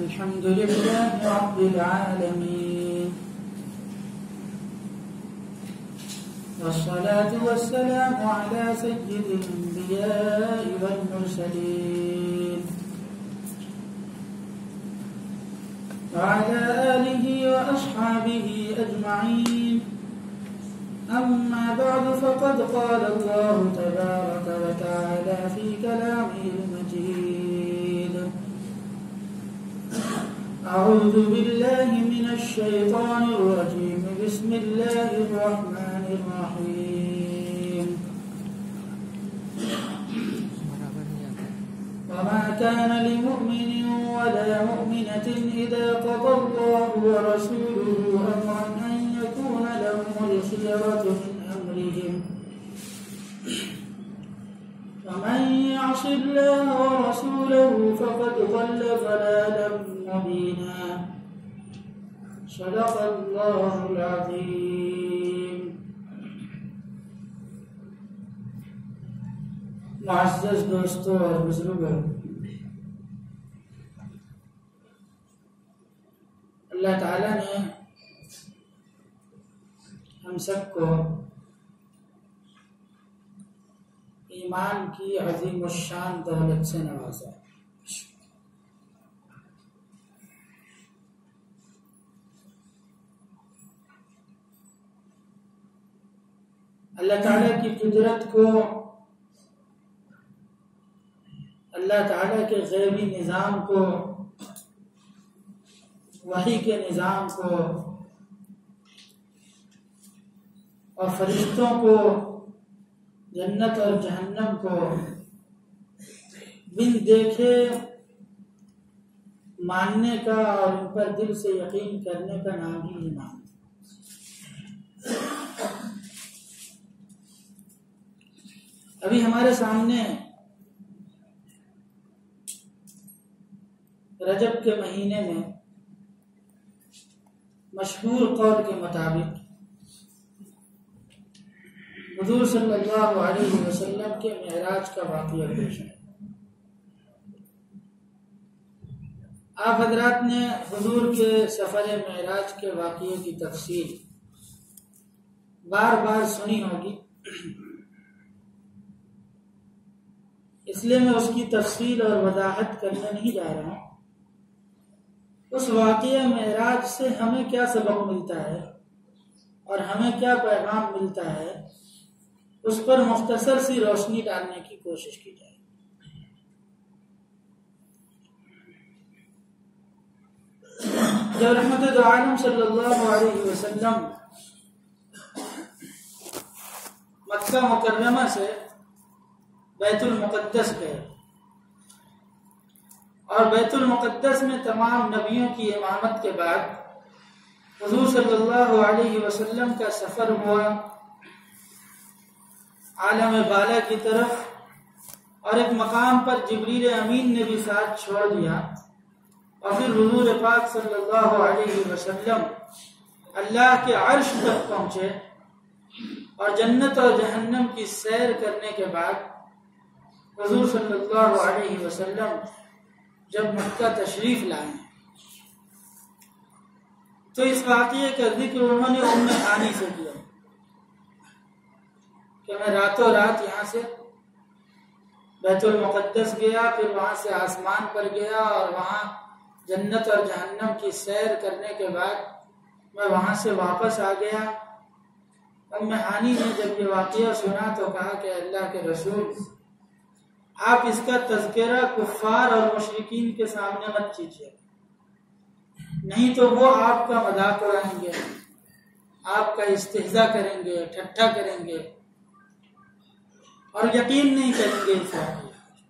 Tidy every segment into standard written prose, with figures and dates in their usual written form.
الحمد لله رب العالمين، والصلاة والسلام على سيد الأنبياء والمرسلين وعلى آله وأصحابه أجمعين. أما بعد، فقد قال الله تبارك وتعالى في كلامه المجيد: أعوذ بالله من الشيطان الرجيم، بسم الله الرحمن الرحيم. وما كان لمؤمن ولا مؤمنة إذا قضى الله ورسوله أمرا أن يكون لهم الخيرة من أمرهم، ومن يعص الله ورسوله فقد ضل ضلالا مبينا. صدق الله العظيم. معزز دوستوں اور بزرگوں، اللہ تعالیٰ نے ہم سب کو ایمان کی عظیم الشان دولت سے نوازا. اللہ تعالیٰ کی قدرت کو، اللہ تعالیٰ کے غیبی نظام کو، وحی کے نظام کو اور فرشتوں کو، جنت اور جہنم کو بن دیکھے ماننے کا اور ان پر دل سے یقین کرنے کا نام ہی ایمان. ابھی ہمارے سامنے رجب کے مہینے میں مشہور قول کے مطابق حضور صلی اللہ علیہ وسلم کے معراج کا واقعہ پیش ہے. آپ حضرات نے حضور کے سفر معراج کے واقعے کی تفصیل بار بار سنی ہوگی، اس لیے میں اس کی تفصیل اور وضاحت کرنے نہیں جا رہا ہوں. اس واقعہ معراج سے ہمیں کیا سبق ملتا ہے اور ہمیں کیا پیغام ملتا ہے، اس پر مختصر سی روشنی ڈالنے کی کوشش کی جائے. جب رحمت دو عالم صلی اللہ علیہ وسلم مکہ مکرمہ سے بیت المقدس گئے اور بیت المقدس میں تمام نبیوں کی امامت کے بعد حضور صلی اللہ علیہ وسلم کا سفر ہوا عالم بالا کی طرف، اور ایک مقام پر جبریل امین نے بھی ساتھ چھوڑ دیا، اور پھر حضور پاک صلی اللہ علیہ وسلم اللہ کے عرش تک پہنچے، اور جنت اور جہنم کی سیر کرنے کے بعد حضور صلی اللہ علیہ وسلم جب مکہ تشریف لائے تو اس واقعے کا ذکر انہوں نے ام ہانی سے کیا کہ میں راتوں رات یہاں سے بیت المقدس گیا، پھر وہاں سے آسمان پر گیا، اور وہاں جنت اور جہنم کی سیر کرنے کے بعد میں وہاں سے واپس آ گیا. ام ہانی نے جب یہ واقعہ سنا تو کہا کہ اللہ کے رسول، آپ اس کا تذکرہ کفار اور مشرکین کے سامنے مت کیجیے، نہیں تو وہ آپ کا مذاق اڑائیں گے، آپ کا استہزاء کریں گے، ٹھٹھا کریں گے اور یقین نہیں کریں گے اس واقعے.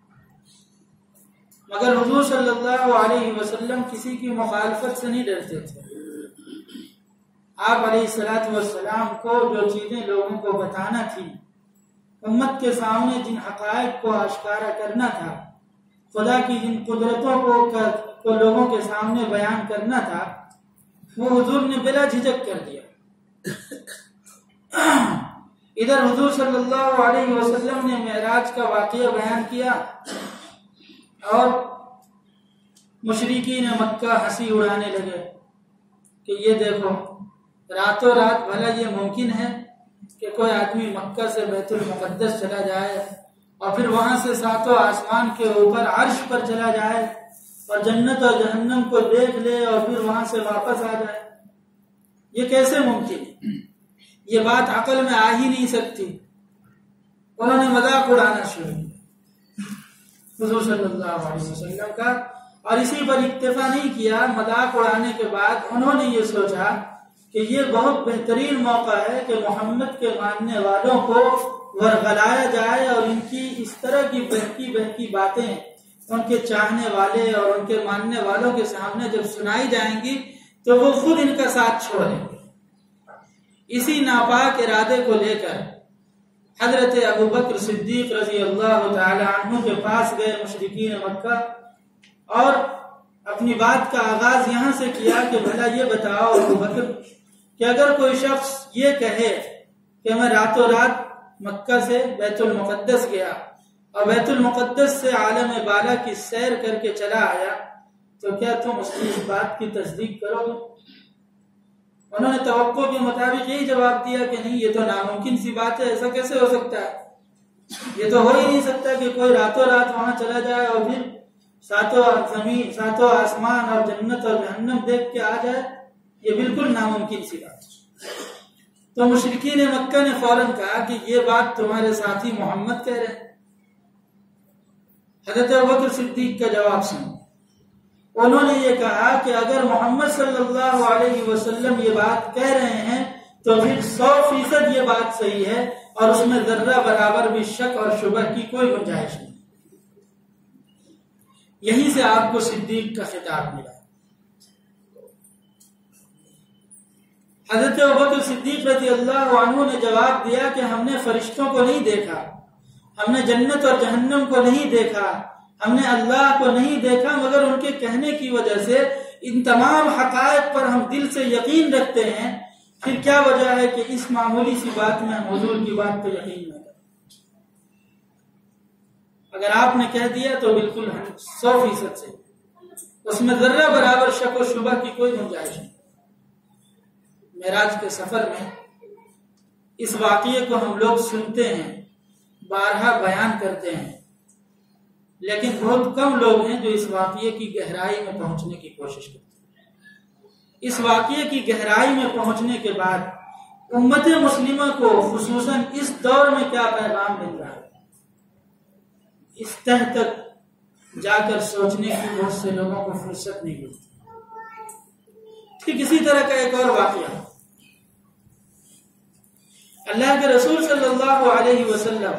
مگر حضور صلی اللہ علیہ وسلم کسی کی مخالفت سے نہیں ڈرتے تھے. آپ علیہ الصلوۃ والسلام کو جو چیزیں لوگوں کو بتانا تھی، امت کے سامنے جن حقائق کو آشکارا کرنا تھا، خدا کی جن قدرتوں کو لوگوں کے سامنے بیان کرنا تھا، وہ حضور نے بلا جھجک کر دیا. ادھر حضور صلی اللہ علیہ وسلم نے معراج کا واقعہ بیان کیا اور مشرکین مکہ ہنسی اڑانے لگے کہ یہ دیکھو راتوں رات بھلا یہ ممکن ہے کہ کوئی آدمی مکہ سے بیت المقدس چلا جائے اور پھر وہاں سے ساتوں آسمان کے اوپر عرش پر چلا جائے اور جنت اور جہنم کو دیکھ لے اور پھر وہاں سے واپس آ جائے؟ یہ کیسے ممکن ہے؟ یہ بات عقل میں آ ہی نہیں سکتی۔ انہوں نے مذاق اڑانا شروع کیا حضور صلی اللہ علیہ وسلم کا، اور اسی پر اکتفا نہیں کیا۔ مذاق اڑانے کے بعد انہوں نے یہ سوچا کہ یہ بہت بہترین موقع ہے کہ محمد کے ماننے والوں کو ورغلایا جائے اور ان کی اس طرح کی بہکی بہکی باتیں ان کے چاہنے والے اور ان کے ماننے والوں کے سامنے جب سنائی جائیں گی تو وہ خود ان کا ساتھ چھوڑ دیں گے۔ اسی ناپاک ارادے کو لے کر حضرت ابو بکر صدیق رضی اللہ تعالی عنہ کے پاس گئے مشرکین مکہ، اور اپنی بات کا آغاز یہاں سے کیا کہ بھلا یہ بتاؤ ابو بکر کہ اگر کوئی شخص یہ کہے کہ میں راتوں رات مکہ سے بیت المقدس گیا اور بیت المقدس سے عالم بالا کی سیر کر کے چلا آیا، تو کیا تم اس کی اس بات کی تصدیق کرو گے؟ انہوں نے توقع کے مطابق یہی جواب دیا کہ نہیں، یہ تو ناممکن سی بات ہے، ایسا کیسے ہو سکتا ہے؟ یہ تو ہو ہی نہیں سکتا کہ کوئی راتوں رات وہاں چلا جائے اور پھر ساتوں آسمان اور جنت اور جہنم دیکھ کے آ جائے، یہ بالکل ناممکن سی بات ہے۔ تو مشرکین مکہ نے فوراً کہا کہ یہ بات تمہارے ساتھی محمد کہہ رہے ہیں۔ حضرت ابوبکر صدیق کا جواب سنو۔ انہوں نے یہ کہا کہ اگر محمد صلی اللہ علیہ وسلم یہ بات کہہ رہے ہیں تو پھر 100% یہ بات صحیح ہے اور اس میں ذرہ برابر بھی شک اور شبہ کی کوئی گنجائش نہیں۔ یہیں سے آپ کو صدیق کا خطاب ملا۔ حضرت ابوبکر صدیق رضی اللہ عنہ نے جواب دیا کہ ہم نے فرشتوں کو نہیں دیکھا، ہم نے جنت اور جہنم کو نہیں دیکھا، ہم نے اللہ کو نہیں دیکھا، مگر ان کے کہنے کی وجہ سے ان تمام حقائق پر ہم دل سے یقین رکھتے ہیں۔ پھر کیا وجہ ہے کہ اس معمولی سی بات میں ہم حضور کی بات پہ یقین نہ کریں؟ اگر آپ نے کہہ دیا تو بالکل 100% سے، اس میں ذرہ برابر شک و شبہ کی کوئی گنجائش نہیں۔ معراج کے سفر میں اس واقعے کو ہم لوگ سنتے ہیں، بارہا بیان کرتے ہیں، لیکن بہت کم لوگ ہیں جو اس واقعے کی گہرائی میں پہنچنے کی کوشش کرتے ہیں۔ اس واقعے کی گہرائی میں پہنچنے کے بعد امت مسلمہ کو خصوصاً اس دور میں کیا پیغام مل رہا ہے، اس تہ تک جا کر سوچنے کی بہت سے لوگوں کو فرصت نہیں ملتی۔ ٹھیک اسی طرح کا ایک اور واقعہ، اللہ کے رسول صلی اللہ علیہ وسلم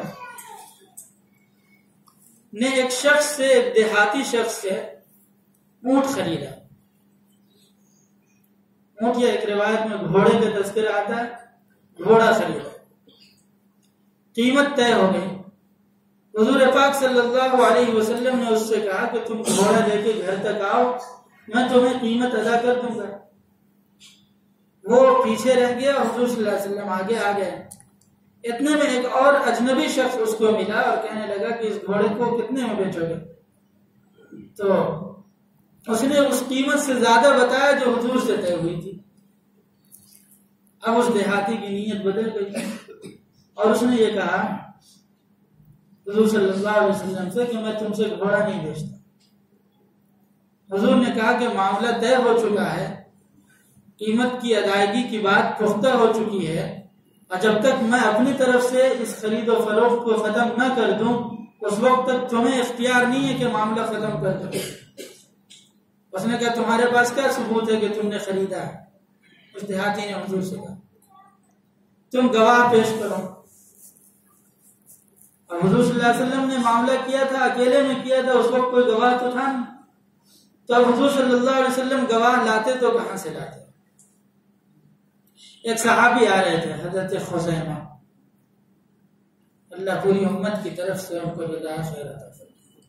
نے ایک شخص سے، ایک دیہاتی شخص سے اونٹ خریدا۔ اونٹ یا ایک روایت میں گھوڑے کا تذکرہ آتا ہے، گھوڑا خریدا، قیمت طے ہو گئی۔ حضور پاک صلی اللہ علیہ وسلم نے اس سے کہا کہ تم گھوڑا لے کے گھر تک آؤ، میں تمہیں قیمت ادا کر دوں گا۔ وہ پیچھے رہ گیا، حضور صلی اللہ علیہ وسلم آگے آ گئے۔ اتنے میں ایک اور اجنبی شخص اس کو ملا اور کہنے لگا کہ اس گھوڑے کو کتنے میں بیچو گے؟ تو اس نے اس قیمت سے زیادہ بتایا جو حضور سے طے ہوئی تھی۔ اب اس دیہاتی کی نیت بدل گئی اور اس نے یہ کہا حضور صلی اللہ علیہ وسلم سے کہ میں تم سے گھوڑا نہیں بیچتا۔ حضور نے کہا کہ معاملہ طے ہو چکا ہے، قیمت کی ادائیگی کی بات پختہ ہو چکی ہے، اور جب تک میں اپنی طرف سے اس خرید و فروخت کو ختم نہ کر دوں اس وقت تک تمہیں اختیار نہیں ہے کہ معاملہ ختم کر دو۔ اس نے کہا تمہارے پاس کیا ثبوت ہے کہ تم نے خریدا ہے؟ اس دیہاتی نے حضور سے کہا تم گواہ پیش کرو۔ اور حضور صلی اللہ علیہ وسلم نے معاملہ کیا تھا، اکیلے میں کیا تھا، اس وقت کوئی گواہ تو تھا نہیں۔ تو اب حضور صلی اللہ علیہ وسلم گواہ لاتے تو کہاں سے لاتے؟ ایک صحابی آ رہے تھے، حضرت خزیمہ، اللہ پوری امت کی طرف سے ان کو جزائے خیر عطا فرمائے۔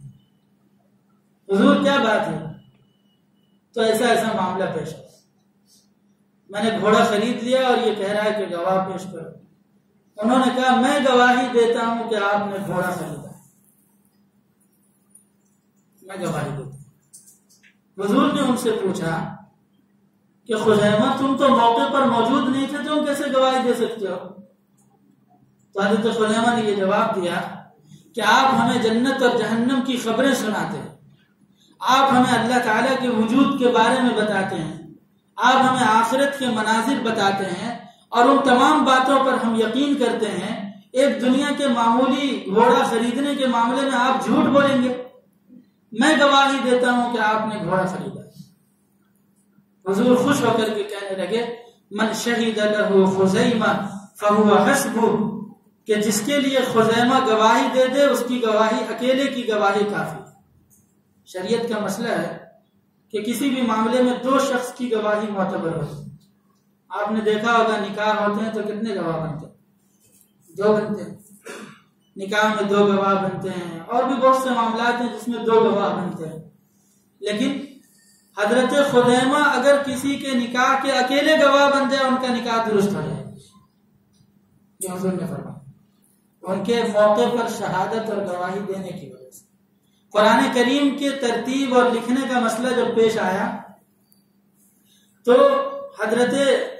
حضور کیا بات ہے؟ تو ایسا معاملہ پیش ہوا، میں نے گھوڑا خرید لیا اور یہ کہہ رہا ہے کہ گواہ پیش کرو۔ انہوں نے کہا میں گواہی دیتا ہوں کہ آپ نے گھوڑا خریدا، میں گواہی دیتا ہوں۔ حضور نے ان سے پوچھا کہ خزیمہ تم تو موقع پر موجود نہیں تھے، تم کیسے گواہی دے سکتے ہو؟ تو حضرت خزیمہ نے یہ جواب دیا کہ آپ ہمیں جنت اور جہنم کی خبریں سناتے ہیں، آپ ہمیں اللہ تعالیٰ کے وجود کے بارے میں بتاتے ہیں، آپ ہمیں آخرت کے مناظر بتاتے ہیں، اور ان تمام باتوں پر ہم یقین کرتے ہیں۔ ایک دنیا کے معمولی گھوڑا خریدنے کے معاملے میں آپ جھوٹ بولیں گے؟ میں گواہی دیتا ہوں کہ آپ نے گھوڑا خریدا۔ حضور خوش ہو کر کے کہنے لگے من شہید لہ خزیمہ فہو حسبہ، کہ جس کے لیے خزیمہ گواہی دے دے اس کی گواہی، اکیلے کی گواہی کافی۔ شریعت کا مسئلہ ہے کہ کسی بھی معاملے میں دو شخص کی گواہی معتبر ہوتی ہے۔ آپ نے دیکھا ہوگا نکاح ہوتے ہیں تو کتنے گواہ بنتے ہیں؟ 2 بنتے ہیں۔ نکاح میں 2 گواہ بنتے ہیں، اور بھی بہت سے معاملات ہیں جس میں 2 گواہ بنتے ہیں، لیکن حضرت خزیمہ اگر کسی کے نکاح کے اکیلے گواہ بن جائے ان کا نکاح درست ہو جائے، یہ حضور نے فرمایا ان کے موقع پر شہادت اور گواہی دینے کی وجہ سے۔ قرآن کریم کے ترتیب اور لکھنے کا مسئلہ جب پیش آیا تو حضرت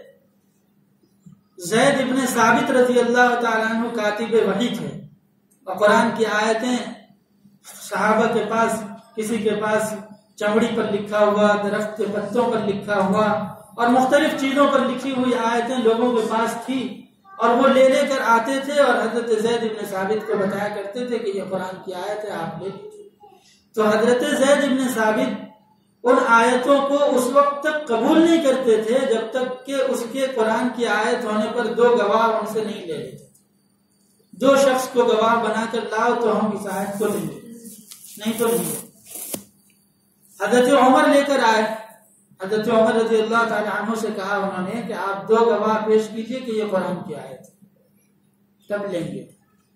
زید ابن ثابت رضی اللہ تعالیٰ عنہ کاتب وحی تھے، اور قرآن کی آیتیں صحابہ کے پاس، کسی کے پاس چمڑی پر لکھا ہوا، درخت کے پتوں پر لکھا ہوا اور مختلف چیزوں پر لکھی ہوئی آیتیں لوگوں کے پاس تھی، اور وہ لے کر آتے تھے اور حضرت زید ابن ثابت کو بتایا کرتے تھے کہ یہ قرآن کی آیت ہے، آپ لے لیجیے۔ تو حضرت زید ابن ثابت ان آیتوں کو اس وقت تک قبول نہیں کرتے تھے جب تک کہ اس کے قرآن کی آیت ہونے پر 2 گواہ ان سے نہیں لے لیتے۔ 2 شخص کو گواہ بنا کر لاؤ تو ہم اس آیت کو لیں گے، نہیں تو نہیں۔ حضرت عمر لے کر آئے، حضرت عمر رضی اللہ تعالی عنہ سے کہا انہوں نے کہ آپ 2 گواہ پیش کیجئے کہ یہ قرآن کی آیت ہے، تب لیں گے۔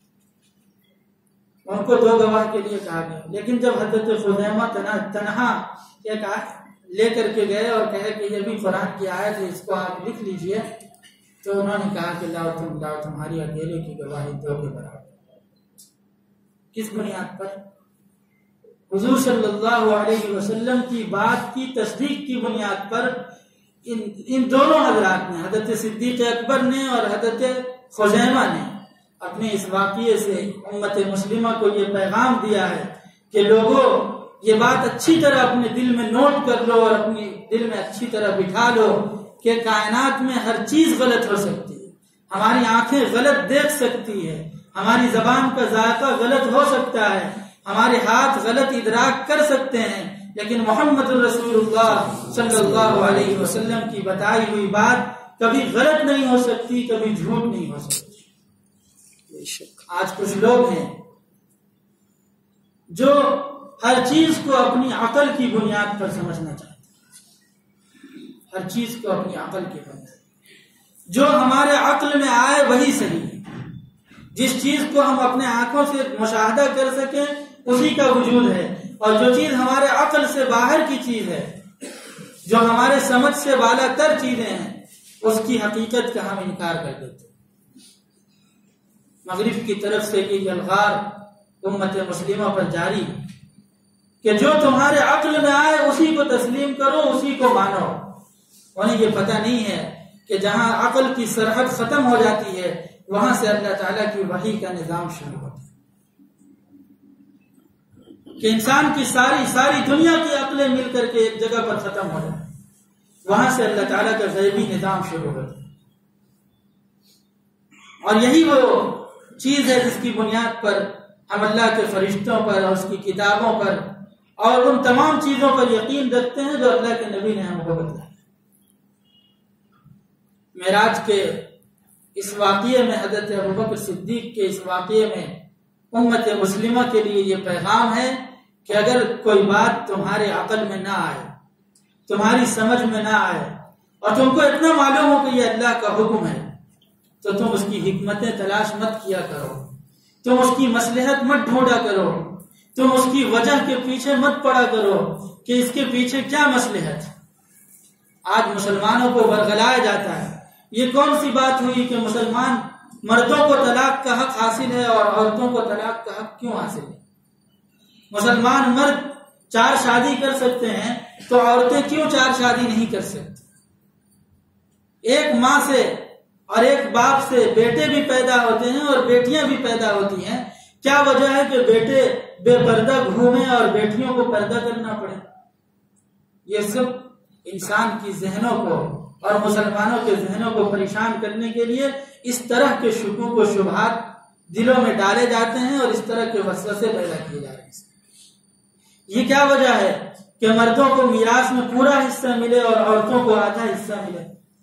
ان کو 2 گواہ کے لیے کہا گیا، لیکن جب حضرت خزیمہ تنہا ایک لے کر کے گئے اور کہے کہ یہ بھی قرآن کی آیت ہے، اس کو آپ لکھ لیجئے، تو انہوں نے کہا کہ لاؤ تمہاری اکیلے کی گواہی 2 کے برابر۔ کس بنیاد پر؟ حضور صلی اللہ علیہ وسلم کی بات کی تصدیق کی بنیاد پر ان دونوں حضرات نے، حضرت صدیق اکبر نے اور حضرت خزیمہ نے، اپنے اس واقعے سے امت مسلمہ کو یہ پیغام دیا ہے کہ لوگوں یہ بات اچھی طرح اپنے دل میں نوٹ کر لو اور اپنے دل میں اچھی طرح بٹھا لو کہ کائنات میں ہر چیز غلط ہو سکتی ہے، ہماری آنکھیں غلط دیکھ سکتی ہے، ہماری زبان کا ذائقہ غلط ہو سکتا ہے، ہمارے ہاتھ غلط ادراک کر سکتے ہیں، لیکن محمد الرسول اللہ صلی اللہ علیہ وسلم کی بتائی ہوئی بات کبھی غلط نہیں ہو سکتی، کبھی جھوٹ نہیں ہو سکتی۔ آج کچھ لوگ ہیں جو ہر چیز کو اپنی عقل کی بنیاد پر سمجھنا چاہتے ہیں، ہر چیز کو اپنی عقل کی بنیاد، جو ہمارے عقل میں آئے وہی صحیح ہے، جس چیز کو ہم اپنے آنکھوں سے مشاہدہ کر سکیں اسی کا وجود ہے، اور جو چیز ہمارے عقل سے باہر کی چیز ہے، جو ہمارے سمجھ سے بالا تر چیزیں ہیں، اس کی حقیقت کا ہم انکار کر دیتے ہیں۔ مغرب کی طرف سے یہ الغار امت مسلمہ پر جاری ہے کہ جو تمہارے عقل میں آئے اسی کو تسلیم کرو، اسی کو مانو۔ انہیں یہ پتہ نہیں ہے کہ جہاں عقل کی سرحد ختم ہو جاتی ہے وہاں سے اللہ تعالیٰ کی وحی کا نظام شروع ہوتا ہے، کہ انسان کی ساری دنیا کی عقلیں مل کر کے ایک جگہ پر ختم ہو جائے، وہاں سے اللہ تعالیٰ کا غیبی نظام شروع ہوتا ہے۔ اور یہی وہ چیز ہے جس کی بنیاد پر ہم اللہ کے فرشتوں پر اور اس کی کتابوں پر اور ان تمام چیزوں پر یقین رکھتے ہیں جو اللہ کے نبی نے ہم کو بتایا۔ معراج کے اس واقعے میں، حضرت ابوبکر صدیق کے اس واقعے میں امت مسلمہ کے لیے یہ پیغام ہے کہ اگر کوئی بات تمہارے عقل میں نہ آئے، تمہاری سمجھ میں نہ آئے، اور تم کو اتنا معلوم ہو کہ یہ اللہ کا حکم ہے، تو تم اس کی حکمتیں تلاش مت کیا کرو، تم اس کی مصلحت مت ڈھونڈا کرو، تم اس کی وجہ کے پیچھے مت پڑا کرو کہ اس کے پیچھے کیا مصلحت۔ آج مسلمانوں کو ورغلایا جاتا ہے، یہ کون سی بات ہوئی کہ مسلمان مردوں کو طلاق کا حق حاصل ہے اور عورتوں کو طلاق کا حق کیوں حاصل ہے؟ مسلمان مرد 4 شادی کر سکتے ہیں تو عورتیں کیوں 4 شادی نہیں کر سکتی؟ ایک ماں سے اور ایک باپ سے بیٹے بھی پیدا ہوتے ہیں اور بیٹیاں بھی پیدا ہوتی ہیں. کیا وجہ ہے کہ بیٹے بے پردہ گھومیں اور بیٹیوں کو پردہ کرنا پڑے؟ یہ سب انسان کی ذہنوں کو اور مسلمانوں کے ذہنوں کو پریشان کرنے کے لیے اس طرح کے شکوک و شبہات دلوں میں ڈالے جاتے ہیں اور اس طرح کے وسوسے پیدا کیے جا رہے ہیں. یہ کیا وجہ ہے کہ مردوں کو میراث میں پورا حصہ ملے اور عورتوں کو آدھا حصہ ملے؟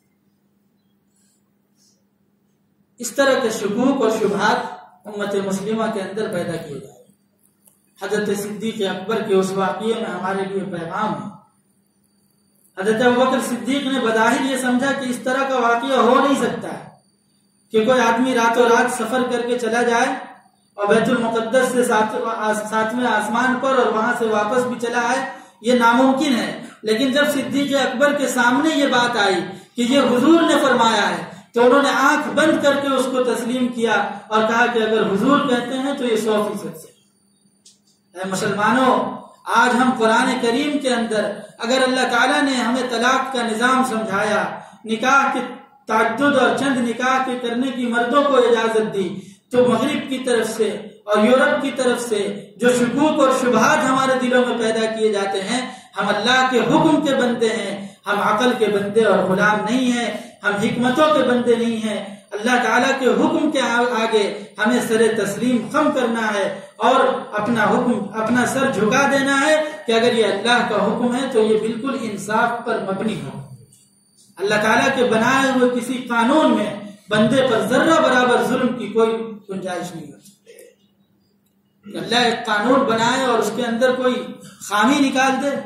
اس طرح کے شکوک اور شبہات امت مسلمہ کے اندر پیدا کیے جائے. حضرت صدیق اکبر کے اس واقعے میں ہمارے لیے پیغام ہے. حضرت ابوبکر صدیق نے بظاہر یہ سمجھا کہ اس طرح کا واقعہ ہو نہیں سکتا ہے کہ کوئی آدمی راتوں رات سفر کر کے چلا جائے اور بیت المقدس سے 7ویں آسمان پر اور وہاں سے واپس بھی چلا آئے. یہ ناممکن ہے. لیکن جب صدیق اکبر کے سامنے یہ بات آئی کہ یہ حضور نے فرمایا ہے تو انہوں نے آنکھ بند کر کے اس کو تسلیم کیا اور کہا کہ اگر حضور کہتے ہیں تو یہ 100% سے. اے مسلمانوں، آج ہم قرآن کریم کے اندر اگر اللہ تعالیٰ نے ہمیں طلاق کا نظام سمجھایا، نکاح کے تعدد اور چند نکاح کے کرنے کی مردوں کو اجازت دی، تو مغرب کی طرف سے اور یورپ کی طرف سے جو شکوک اور شبہات ہمارے دلوں میں پیدا کیے جاتے ہیں، ہم اللہ کے حکم کے بندے ہیں، ہم عقل کے بندے اور غلام نہیں ہیں، ہم حکمتوں کے بندے نہیں ہیں. اللہ تعالیٰ کے حکم کے آگے ہمیں سر تسلیم خم کرنا ہے اور اپنا سر جھکا دینا ہے کہ اگر یہ اللہ کا حکم ہے تو یہ بالکل انصاف پر مبنی ہو. اللہ تعالیٰ کے بنائے ہوئے کسی قانون میں بندے پر ذرہ برابر ظلم کی کوئی گنجائش نہیں ہوتی. اللہ ایک قانون بنائے اور اس کے اندر کوئی خامی نکال دے.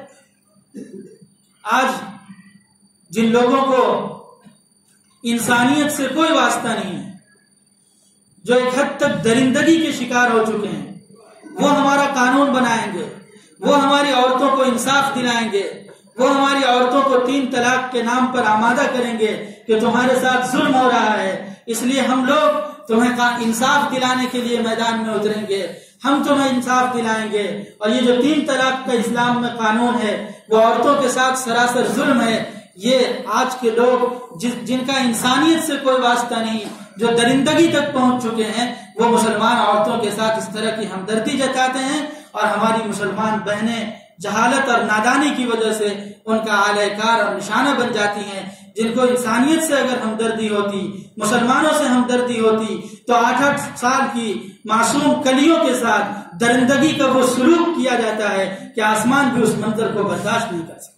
آج جن لوگوں کو انسانیت سے کوئی واسطہ نہیں ہے، جو ایک حد تک درندگی کے شکار ہو چکے ہیں، وہ ہمارا قانون بنائیں گے، وہ ہماری عورتوں کو انصاف دلائیں گے، وہ ہماری عورتوں کو 3 طلاق کے نام پر آمادہ کریں گے کہ تمہارے ساتھ ظلم ہو رہا ہے، اس لیے ہم لوگ تمہیں انصاف دلانے کے لیے میدان میں اتریں گے، ہم تمہیں انصاف دلائیں گے. اور یہ جو 3 طلاق کا اسلام میں قانون ہے وہ عورتوں کے ساتھ سراسر ظلم ہے. یہ آج کے لوگ جن کا انسانیت سے کوئی واسطہ نہیں، جو درندگی تک پہنچ چکے ہیں، وہ مسلمان عورتوں کے ساتھ اس طرح کی ہمدردی جتاتے ہیں اور ہماری مسلمان بہنیں جہالت اور نادانی کی وجہ سے ان کا اعلی کار اور نشانہ بن جاتی ہیں. جن کو انسانیت سے اگر ہمدردی ہوتی، مسلمانوں سے ہمدردی ہوتی، تو 8 سال کی معصوم کلیوں کے ساتھ درندگی کا وہ سلوک کیا جاتا ہے کہ آسمان بھی اس منظر کو برداشت نہیں کر سکتا.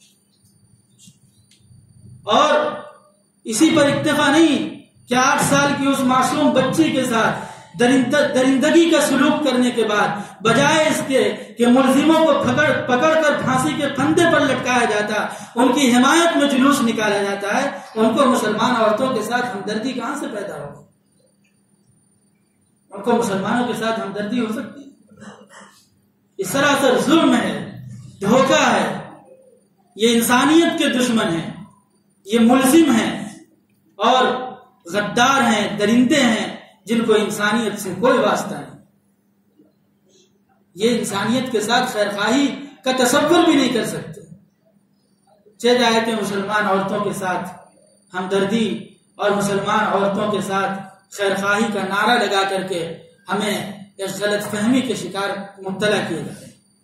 اور اسی پر اکتفا نہیں کہ 8 سال کی اس معصوم بچی کے ساتھ درندگی کا سلوک کرنے کے بعد بجائے اس کے کہ ملزموں کو پکڑ کر پھانسی کے پھندے پر لٹکایا جاتا، ان کی حمایت میں جلوس نکالا جاتا ہے، ان کو مسلمان عورتوں کے ساتھ ہمدردی کہاں سے پیدا ہوگی؟ ان کو مسلمانوں کے ساتھ ہمدردی ہو سکتی ہے؟ اس طرح سے ظلم ہے، دھوکہ ہے. یہ انسانیت کے دشمن ہیں، یہ ملزم ہیں اور غدار ہیں، درندے ہیں جن کو انسانیت سے کوئی واسطہ نہیں. یہ انسانیت کے ساتھ خیرخواہی کا تصور بھی نہیں کر سکتے. چاہے کہ مسلمان عورتوں کے ساتھ ہمدردی اور مسلمان عورتوں کے ساتھ خیرخواہی کا نعرہ لگا کر کے ہمیں اس غلط فہمی کے شکار مبتلا کیے جاتے ہیں.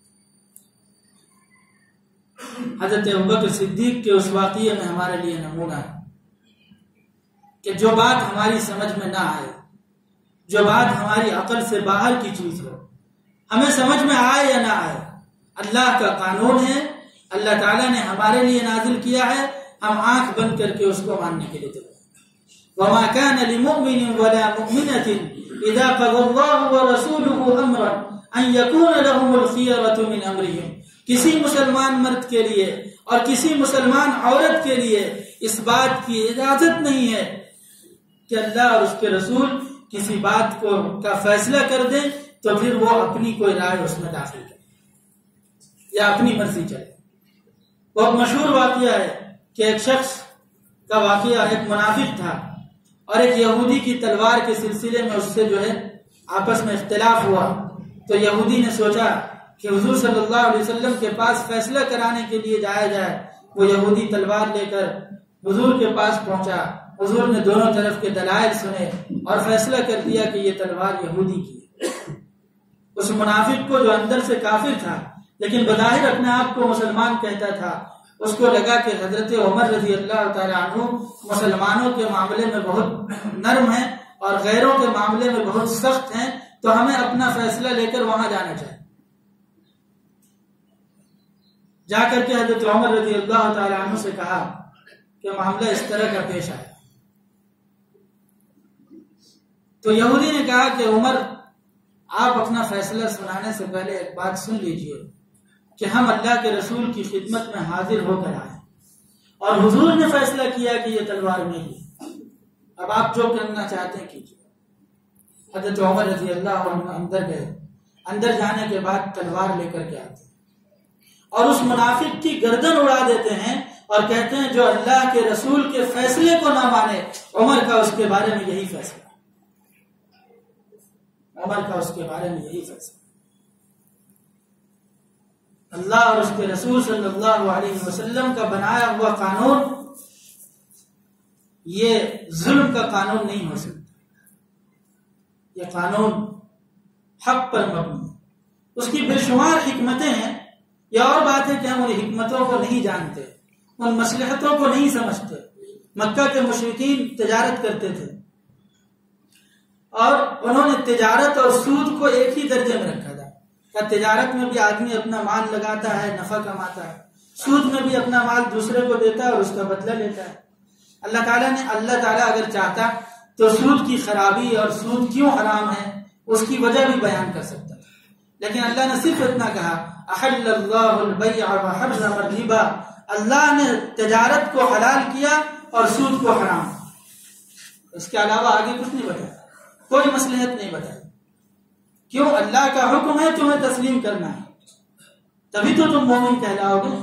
حضرت ابوبکر صدیق کے اس واقعے میں ہمارے لیے نمونہ ہے کہ جو بات ہماری سمجھ میں نہ آئے، جو بات ہماری عقل سے باہر کی چیز ہو، ہمیں سمجھ میں آئے یا نہ آئے، اللہ کا قانون ہے، اللہ تعالیٰ نے ہمارے لیے نازل کیا ہے، ہم آنکھ بند کر کے اس کو ماننے کے لیے تیار ہیں. وَمَا كَانَ لِمُؤْمِنٍ وَلَا مُؤْمِنَةٍ إِذَا قَضَى اللَّهُ وَرَسُولُهُ أَمْرًا أَن يَكُونَ لَهُمُ الْخِيَرَةُ مِنْ أَمْرِهِمْ. کسی مسلمان مرد کے لیے اور کسی مسلمان عورت کے لیے اس بات کی اجازت نہیں ہے کہ اللہ اور اس کے رسول کسی بات کا فیصلہ کر دیں تو پھر وہ اپنی کوئی رائے اس میں داخل کرے یا اپنی مرضی چلے. بہت مشہور واقعہ ہے کہ ایک شخص کا واقعہ، ایک منافق تھا اور ایک یہودی کی تلوار کے سلسلے میں اس سے جو ہے آپس میں اختلاف ہوا. تو یہودی نے سوچا کہ حضور صلی اللہ علیہ وسلم کے پاس فیصلہ کرانے کے لیے جایا جائے، وہ یہودی تلوار لے کر حضور کے پاس پہنچا، حضور نے دونوں طرف کے دلائل سنے اور فیصلہ کر دیا کہ یہ تلوار یہودی کی ہے۔ اس منافق کو جو اندر سے کافر تھا لیکن بظاہر اپنے آپ کو مسلمان کہتا تھا، اس کو لگا کہ حضرت عمر رضی اللہ تعالیٰ عنہ مسلمانوں کے معاملے میں بہت نرم ہیں اور غیروں کے معاملے میں بہت سخت ہیں، تو ہمیں اپنا فیصلہ لے کر وہاں جانا چاہیے۔ جا کر کے حضرت عمر رضی اللہ تعالیٰ عنہ سے کہا کہ معاملہ اس طرح کا پیش آیا، تو یہودی نے کہا کہ عمر آپ اپنا فیصلہ سنانے سے پہلے ایک بات سن لیجئے کہ ہم اللہ کے رسول کی خدمت میں حاضر ہو کر آئے اور حضور نے فیصلہ کیا کہ یہ تلوار نہیں ہے، اب آپ جو کرنا چاہتے ہیں کیجیے۔ حضرت عمر رضی اللہ عنہ اندر گئے، اندر جانے کے بعد تلوار لے کر کے آتے اور اس منافق کی گردن اڑا دیتے ہیں اور کہتے ہیں جو اللہ کے رسول کے فیصلے کو نہ مانے، عمر کا اس کے بارے میں یہی فیصلہ، عمر کا اس کے بارے میں یہی فیصلہ۔ اللہ اور اس کے رسول صلی اللہ علیہ وسلم کا بنایا ہوا قانون یہ ظلم کا قانون نہیں ہو سکتا، یہ قانون حق پر مبنی ہے، اس کی بے شمار حکمتیں ہیں۔ یہ اور بات ہے کہ ہم ان حکمتوں کو نہیں جانتے، ان مصلحتوں کو نہیں سمجھتے۔ مکہ کے مشرکین تجارت کرتے تھے اور انہوں نے تجارت اور سود کو ایک ہی درجے میں رکھا تھا۔ تجارت میں بھی آدمی اپنا مال لگاتا ہے، نفع کماتا ہے، سود میں بھی اپنا مال دوسرے کو دیتا ہے اور اس کا بدلہ لیتا ہے۔ اللہ تعالیٰ اگر چاہتا تو سود کی خرابی اور سود کیوں حرام ہے اس کی وجہ بھی بیان کر سکتا ہے، لیکن اللہ نے صرف اتنا کہا احل اللہ البیع وحرم الربا، اللہ نے تجارت کو حلال کیا اور سود کو حرام، اس کے علاوہ آگے کچھ نہیں بتایا، کوئی مصلحت نہیں بتائی۔ کیوں؟ اللہ کا حکم ہے، تمہیں تسلیم کرنا ہے، تبھی تو تم مومن کہلاؤ گے۔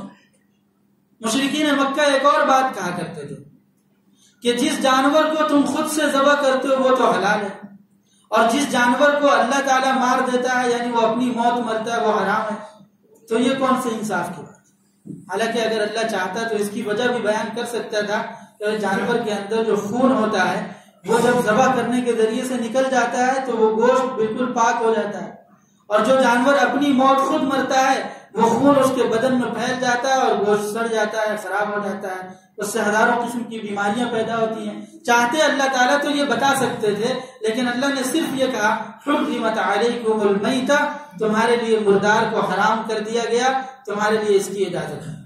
مشرکین مکہ ایک اور بات کہا کرتے تھے کہ جس جانور کو تم خود سے ذبح کرتے ہو وہ تو حلال ہے، اور جس جانور کو اللہ تعالیٰ مار دیتا ہے یعنی وہ اپنی موت مرتا ہے وہ حرام ہے۔ تو یہ کون سے انصاف کی بات؟ حالانکہ اگر اللہ چاہتا تو اس کی وجہ بھی بیان کر سکتا تھا کہ جانور کے اندر جو خون ہوتا ہے وہ جب ذبح کرنے کے ذریعے سے نکل جاتا ہے تو وہ گوشت بالکل پاک ہو جاتا ہے، اور جو جانور اپنی موت خود مرتا ہے وہ خون اس کے بدن میں پھیل جاتا ہے اور گوشت سڑ جاتا ہے، خراب ہو جاتا ہے، اس سے ہزاروں قسم کی بیماریاں پیدا ہوتی ہیں۔ چاہتے اللہ تعالیٰ تو یہ بتا سکتے تھے، لیکن اللہ نے صرف یہ کہا حرمت علیکم المیتہ، تمہارے لیے مردار کو حرام کر دیا گیا، تمہارے لیے اس کی اجازت ہے۔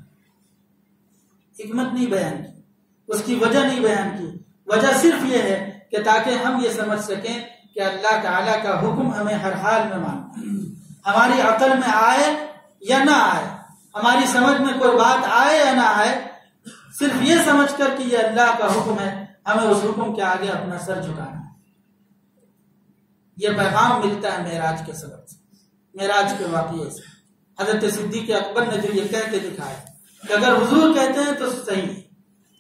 حکمت نہیں بیان کی، اس کی وجہ نہیں بیان کی، وجہ صرف یہ ہے کہ تاکہ ہم یہ سمجھ سکیں کہ اللہ تعالیٰ کا حکم ہمیں ہر حال میں ماننا ہے، ہماری عقل میں آئے یا نہ آئے، ہماری سمجھ میں کوئی بات آئے یا نہ آئے، صرف یہ سمجھ کر کہ یہ اللہ کا حکم ہے، ہمیں اس حکم کے آگے اپنا سر جھکانا ہے۔ یہ پیغام ملتا ہے معراج کے سبب سے، معراج کے واقعے سے۔ حضرت صدیق اکبر نے جو یہ کہہ کے دکھایا کہ اگر حضور کہتے ہیں تو صحیح ہے۔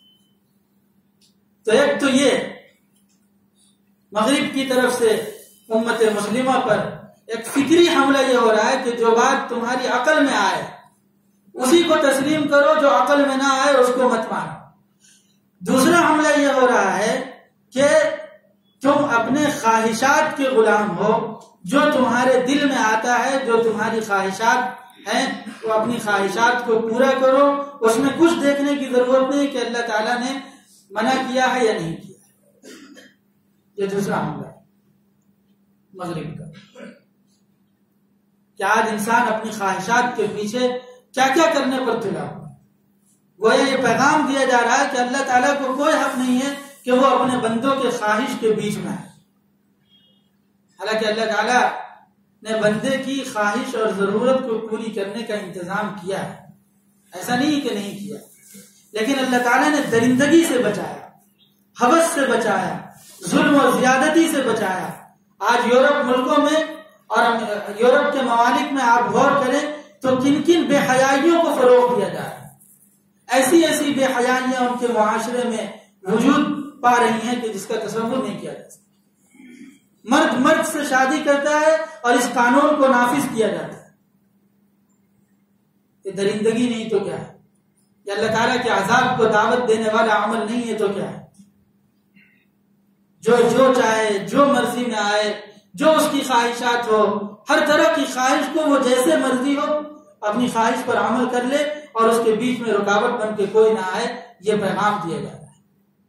تو ایک تو یہ مغرب کی طرف سے امت مسلمہ پر ایک فکری حملہ یہ ہو رہا ہے کہ جو بات تمہاری عقل میں آئے اسی کو تسلیم کرو، جو عقل میں نہ آئے اس کو مت مانو۔ دوسرا حملہ یہ ہو رہا ہے کہ تم اپنے خواہشات کے غلام ہو، جو تمہارے دل میں آتا ہے، جو تمہاری خواہشات ہیں وہ اپنی خواہشات کو پورا کرو، اس میں کچھ دیکھنے کی ضرورت نہیں کہ اللہ تعالیٰ نے منع کیا ہے یا نہیں کیا۔ یہ دوسرا حملہ ہے مغرب کا کہ آج انسان اپنی خواہشات کے پیچھے کیا کیا کرنے پر تلا ہوا۔ گویا یہ پیغام دیا جا رہا ہے کہ اللہ تعالیٰ کو کوئی حق نہیں ہے کہ وہ اپنے بندوں کے خواہش کے بیچ میں آئے، حالانکہ اللہ تعالیٰ نے بندے کی خواہش اور ضرورت کو پوری کرنے کا انتظام کیا ہے، ایسا نہیں کہ نہیں کیا، لیکن اللہ تعالیٰ نے درندگی سے بچایا، ہوس سے بچایا، ظلم و زیادتی سے بچایا۔ آج یورپ ملکوں میں اور یورپ کے ممالک میں آپ غور کریں تو کن کن بے حیائیوں کو فروغ دیا جا رہا ہے، ایسی ایسی بے حیائیاں ان کے معاشرے میں وجود پا رہی ہیں کہ جس کا تصور نہیں کیا جا سکتا۔ مرد مرد سے شادی کرتا ہے اور اس قانون کو نافذ کیا جاتا ہے، کہ درندگی نہیں تو کیا ہے؟ کہ اللہ تعالیٰ کے عذاب کو دعوت دینے والا عمل نہیں ہے تو کیا ہے؟ جو چاہے، جو مرضی میں آئے، جو اس کی خواہشات ہو، ہر طرح کی خواہش کو وہ جیسے مرضی ہو اپنی خواہش پر عمل کر لے اور اس کے بیچ میں رکاوٹ بن کے کوئی نہ آئے، یہ پیغام دیا جاتا ہے۔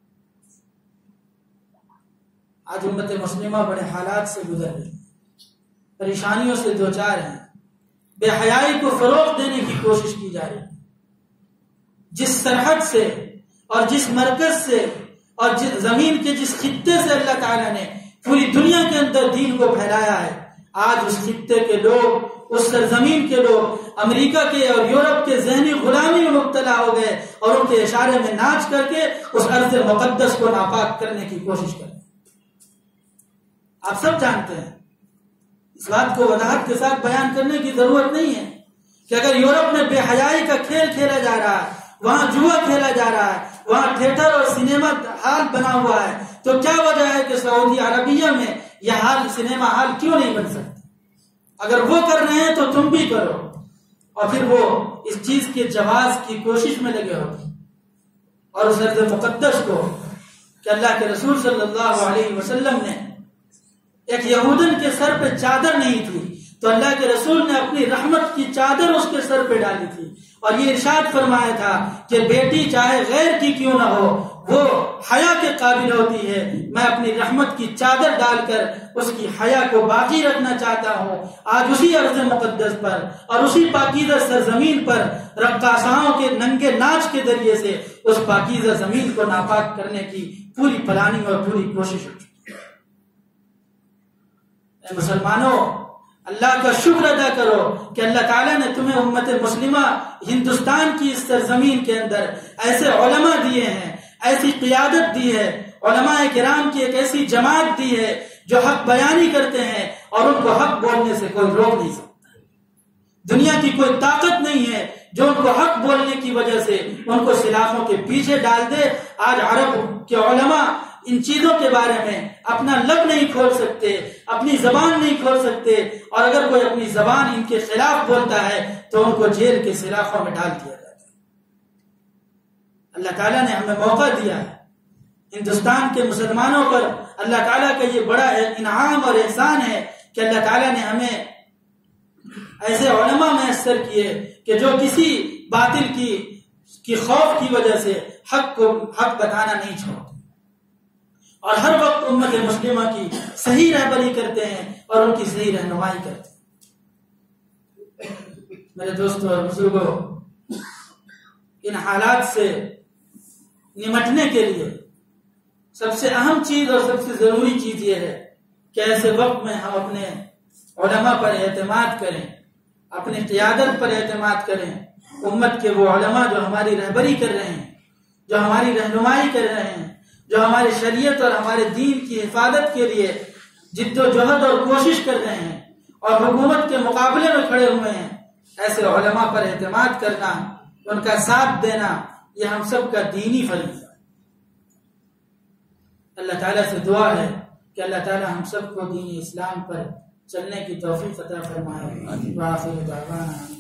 آج امت مسلمہ بڑے حالات سے گزر رہی ہے، پریشانیوں سے دوچار ہیں، بے حیائی کو فروغ دینے کی کوشش کی جا رہی ہے۔ جس سرحد سے اور جس مرکز سے اور زمین کے جس خطے سے اللہ تعالیٰ نے پوری دنیا کے اندر دین کو پھیلایا ہے، آج اس خطے کے لوگ، اس سرزمین کے لوگ امریکہ کے اور یورپ کے ذہنی غلامی میں مبتلا ہو گئے اور ان کے اشارے میں ناچ کر کے اس ارض مقدس کو ناپاک کرنے کی کوشش کر رہے ہیں۔ آپ سب جانتے ہیں، اس بات کو وضاحت کے ساتھ بیان کرنے کی ضرورت نہیں ہے کہ اگر یورپ میں بے حیائی کا کھیل کھیلا جا رہا ہے، وہاں جوا کھیلا جا رہا ہے، وہاں تھیٹر اور سنیما ہال بنا ہوا ہے، تو کیا وجہ ہے کہ سعودی عربیہ میں یہ حال سنیما ہال کیوں نہیں بن سکتا؟ اگر وہ کر رہے ہیں تو تم بھی کرو، اور پھر وہ اس چیز کے جواز کی کوشش میں لگے ہوتے ہیں۔ اور اس ارض مقدس کو کہ اللہ کے رسول صلی اللہ علیہ وسلم نے، ایک یہودن کے سر پہ چادر نہیں تھی تو اللہ کے رسول نے اپنی رحمت کی چادر اس کے سر پہ ڈالی تھی، اور یہ ارشاد فرمایا تھا کہ بیٹی چاہے غیر کی کیوں نہ ہو وہ حیا کے قابل ہوتی ہے، میں اپنی رحمت کی چادر ڈال کر اس کی حیا کو باقی رکھنا چاہتا ہوں۔ آج اسی ارض مقدس پر اور اسی پاکیزہ سرزمین پر رقاصاؤں کے ننگے ناچ کے ذریعے سے اس پاکیزہ زمین کو ناپاک کرنے کی پوری پلاننگ اور پوری کوشش ہو چکی ہے۔ اے مسلمانوں، اللہ کا شکر ادا کرو کہ اللہ تعالیٰ نے تمہیں امت مسلمہ ہندوستان کی اس سرزمین کے اندر ایسے علماء دیے ہیں، ایسی قیادت دی ہے، علماء کرام کی ایک ایسی جماعت دی ہے جو حق بیانی کرتے ہیں اور ان کو حق بولنے سے کوئی روک نہیں سکتا۔ دنیا کی کوئی طاقت نہیں ہے جو ان کو حق بولنے کی وجہ سے ان کو سلاخوں کے پیچھے ڈال دے۔ آج عرب کے علماء ان چیزوں کے بارے میں اپنا لب نہیں کھول سکتے، اپنی زبان نہیں کھول سکتے، اور اگر کوئی اپنی زبان ان کے خلاف بولتا ہے تو ان کو جیل کے سلاخوں میں ڈال دیا جاتا ہے۔ اللہ تعالیٰ نے ہمیں موقع دیا ہے، ہندوستان کے مسلمانوں پر اللہ تعالیٰ کا یہ بڑا انعام اور احسان ہے کہ اللہ تعالیٰ نے ہمیں ایسے علماء میسر کیے کہ جو کسی باطل کی خوف کی وجہ سے حق بتانا نہیں چھوڑتے، اور ہر وقت امت مسلمہ کی صحیح رہبری کرتے ہیں اور ان کی صحیح رہنمائی کرتے ہیں۔ میرے دوستوں اور بزرگوں، ان حالات سے نمٹنے کے لیے سب سے اہم چیز اور سب سے ضروری چیز یہ ہے کہ ایسے وقت میں ہم اپنے علماء پر اعتماد کریں، اپنی قیادت پر اعتماد کریں۔ امت کے وہ علماء جو ہماری رہبری کر رہے ہیں، جو ہماری رہنمائی کر رہے ہیں، جو ہماری شریعت اور ہمارے دین کی حفاظت کے لیے جد و جہد اور کوشش کر رہے ہیں اور حکومت کے مقابلے میں کھڑے ہوئے ہیں، ایسے علماء پر اعتماد کرنا، ان کا ساتھ دینا، یہ ہم سب کا دینی فریضہ ہے۔ اللہ تعالیٰ سے دعا ہے کہ اللہ تعالیٰ ہم سب کو دین اسلام پر چلنے کی توفیق عطا فرمائے۔ وآخر دعوانا